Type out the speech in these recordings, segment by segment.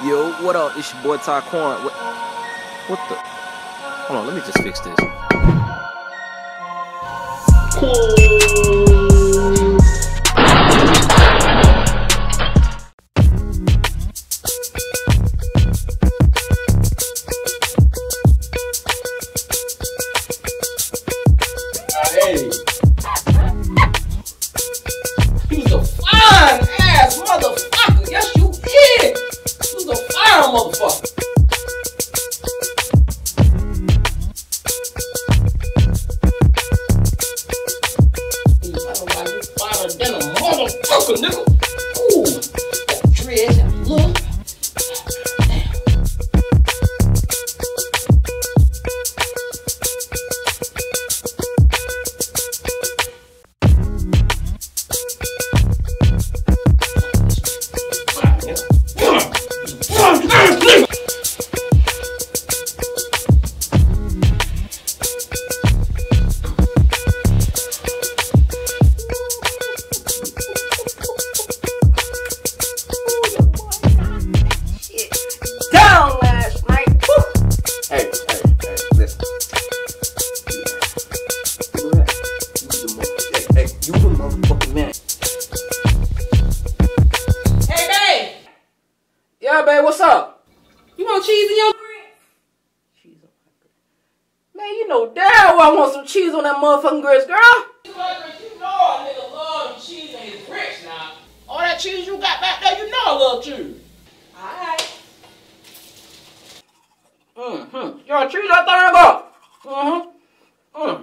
Yo, what up? It's your boy Taquan. What the? Hold on, let me just fix this. Hey. He's a fine ass motherfucker. Yes, you is. He's a fine motherfucker. He's finer than a motherfucker, nigga. Ooh, that dread, that look. You the motherfucking man. Hey, babe. Yeah, babe, what's up? You want cheese in your grits? Cheese on my grits. Man, you know damn well I want some cheese on that motherfucking grits, girl. You know a nigga love cheese in his grits now. All that cheese you got back there, you know I love cheese. Alright. Your cheese I thought about.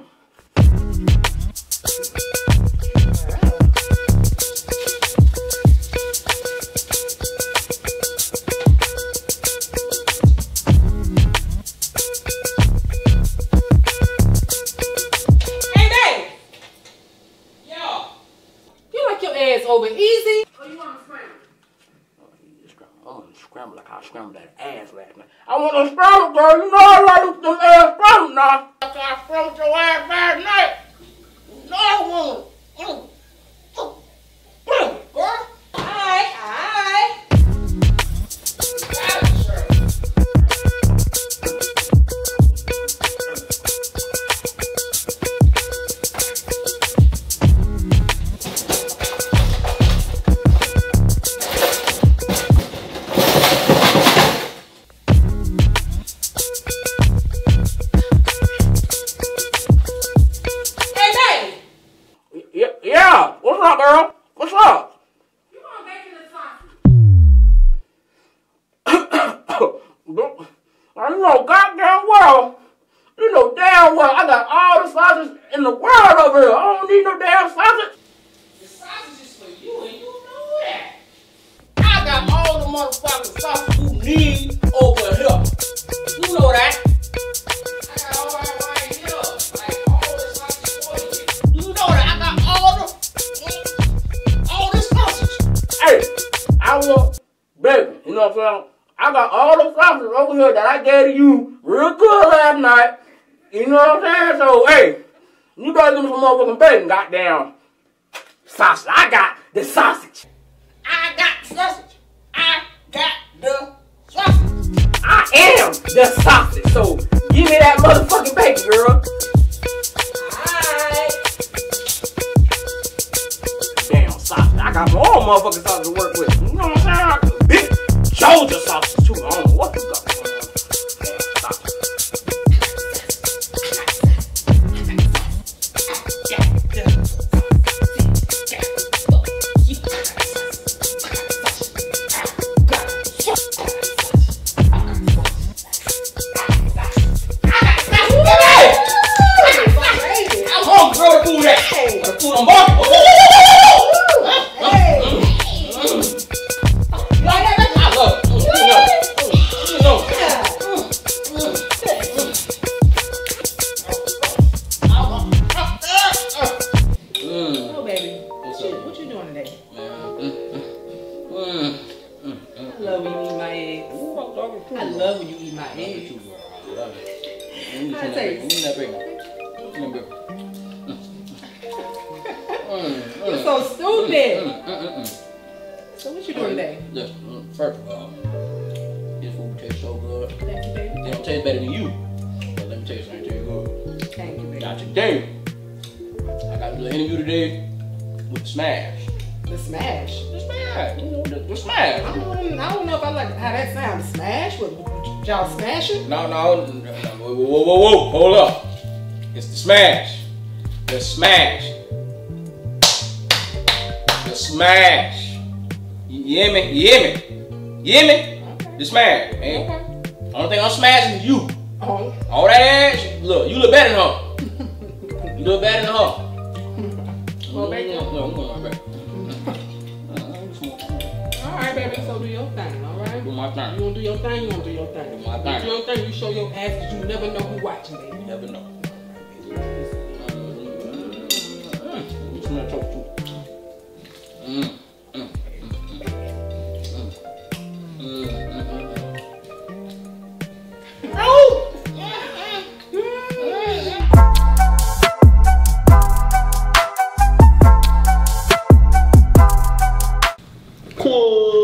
Over easy. Oh, you want to scramble? I want to scramble like I scrambled that ass last night. I want to scramble, girl. You know I like them ass scrambled now. After I scrambled your ass last night. You know I want to. Girl. Alright. Yeah, what's up, girl? What's up? You want bacon and sausage? I know goddamn well. You know damn well I got all the sausage in the world over here. I don't need no damn sausage. The sausage is for you and you know that. I got all the motherfucking sausage you need over here. You know that. I want bacon, you know what I'm saying? I got all the sausage over here that I gave to you real good last night. You know what I'm saying? So, hey, you better give me some motherfucking bacon, goddamn sausage. I got the sausage. I got the sausage. I got the sausage. I am the sausage. So, give me that motherfucking bacon, girl. Alright. Damn sausage. I got more motherfucking sausage to work with. You know what I'm saying? Big Georgia sausage too. I don't know what you got going on. I'm hungry, girl. The food that. The food I'm barking. I love when you eat my eggs. I love when you eat my eggs. You're so stupid. So what you doing today? Just first of all, good. Thank you, baby. They don't taste better than you. But let me tell you something, tell you good. Thank you, baby. Now today, I got a little interview today with the Smash. The Smash. The Smash, you know, the Smash. I don't know if I like how that sounds. Smash? What, y'all smashing? No, whoa, hold up. It's the Smash. The Smash. The Smash. You hear me? You hear me? You hear me? Okay. The Smash. Hey, Okay. only thing I'm smashing is you. Oh. All that ass, look, you look better than her. You look better than her. Well, baby. No, I'm going right back. All right, baby. So do your thing, all right? Do my You thing. gonna do your thing, you gonna do your thing. Do my thing. Do your thing, you show your ass because you never know who watching, baby. You never know. You smell toast too. Cool.